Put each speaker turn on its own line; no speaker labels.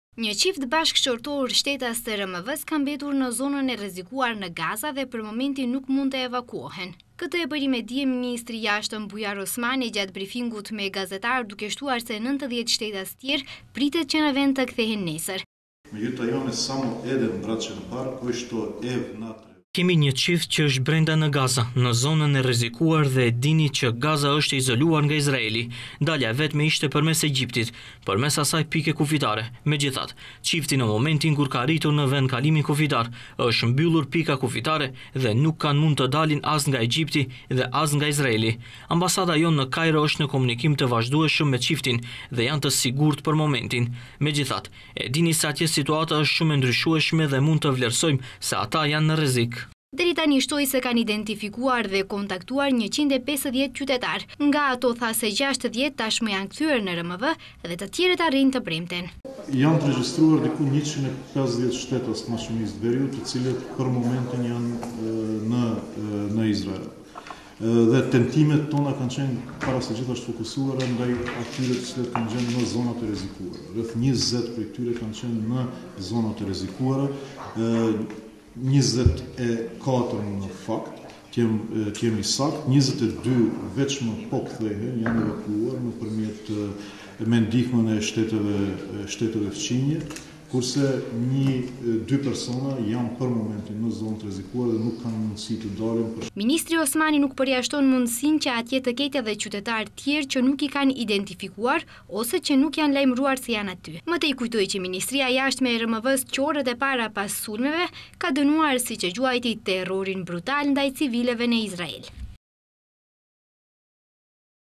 Një çift bashkëshortor shtetas të RMV-s ka mbetur në zonën e rrezikuar në Gaza dhe për momentin nuk mund të evakuohen. Këtë e bëri me dije ministri i jashtëm Bujar Osmani gjatë brifingut me gazetar, duke shtuar se 90 shtetas tjerë pritet që në vend të kthehen nesër.
Kemi një çift që është brenda në Gaza, në zonën e rrezikuar dhe dini që Gaza është izoluar nga Izraeli. Dalja vetme ishte përmes Egjiptit, përmes asaj pike kufitare. Megjithatë, çifti në momentin kur ka arritur në vend kalimin kufitar, është mbyllur pika kufitare dhe nuk kanë mund të dalin as nga Egjipti dhe as nga Izraeli. Ambasada jonë në Kairo është në komunikim të vazhdueshëm me çiftin dhe janë të sigurt për momentin. Megjithatë, e dini se atje situata është shumë e ndryshueshme dhe mund të vlerësojmë se ata janë në rrezik.
Deri tani shtoi se kanë identifikuar dhe kontaktuar 150 qytetar. Nga ato tha se 60 tashmë janë kthyer në RMV dhe të tjerët arrin të premten.
Janë të regjistruar diku 150 shtetas të mashtrimit veriut, të cilët për momentin janë në Izrael. Dhe tentimet tona kanë qenë para së gjithashtu fokusuara ndaj atyre të cilët kanë qenë në zonat e rrezikuara. Rreth 20 prej tyre kanë qenë në zonat e rrezikuara. 24 në fakt, kemi sakt, 22 veç më po kthehen, janë evakuuar nëpërmjet me ndihmën e shteteve fqinje, kurse 2 persona janë për momentin në zonë të rrezikuar dhe nuk kanë mundësi të dalin.
Ministri Osmani nuk përjashton mundësinë që atje të ketë edhe qytetarë tjerë që nuk i kanë identifikuar ose që nuk janë lajmëruar se janë aty. Më tej kujtoi që Ministria e Jashtme e RMV-s orët e para pas sulmeve ka dënuar siç e quajti terrorin brutal ndaj civileve në Izrael.